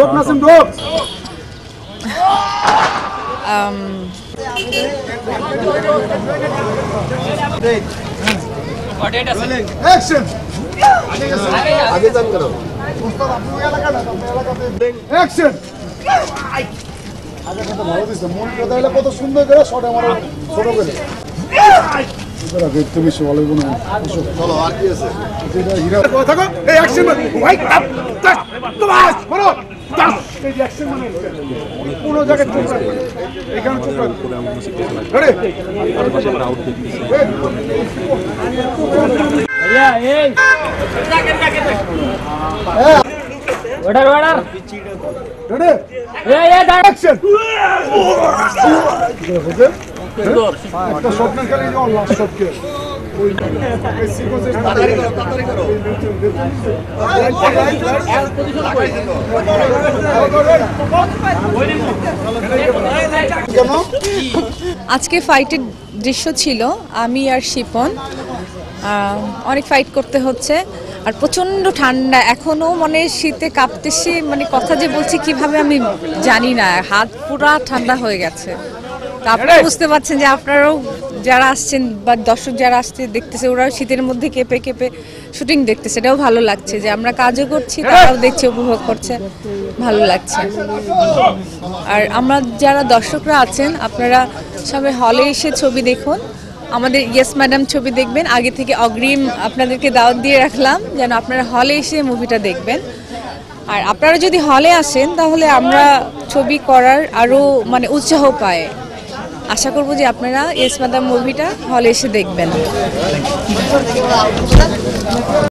Nasim, drop. Action. Action. কত সুন্দর করে শট আমার ছোট করে দেখতে বেশি ভালো কোনো চলো আর কি আছে যেটা হিরো থাকো এই অ্যাকশন মানে ভাই তোমাস বলো এই অ্যাকশন মানে পুরো জায়গা চুপ রাখো এখানে চুপ রাখো রেডি भैया ए ऑर्डर ऑर्डर রেডি ये অ্যাকশন একটা শট না খেলে যাও লাস্ট শট কে ওই সিকোয়েন্সে তাড়াতাড়ি করো আজকে ফাইটের দৃশ্য ছিল আমি আর শিপন অনেক ফাইট করতে হচ্ছে আর প্রচন্ড ঠান্ডা এখনো মানে শীতে কাঁপতেছি মানে কথা যে বলছি কিভাবে আমি জানি না হাত পুরা ঠান্ডা হয়ে গেছে তো আপনারা বুঝতে পারছেন যে আপনারাও যারা আসছেন বা দর্শক যারা আসছে দেখতেছে ওরাও শীতের মধ্যে কেঁপে কেঁপে শুটিং দেখতেছে এটাও ভালো লাগছে যে আমরা কাজও করছি তারাও দেখছে উপভোগ করছে ভালো লাগছে আর আমরা যারা দর্শকরা আছেন আপনারা সবাই হলে এসে ছবি দেখুন আমাদের ইয়েস ম্যাডাম ছবি দেখবেন আগে থেকে অগ্রিম আপনাদেরকে দাওয়াত দিয়ে রাখলাম যেন আপনারা হলে এসে মুভিটা দেখবেন আর আপনারা যদি হলে আসেন তাহলে আমরা ছবি করার আরও মানে উৎসাহ পাই আশা করব যে আপনারা ইয়েস ম্যাডাম মুভিটা হলে এসে দেখবেন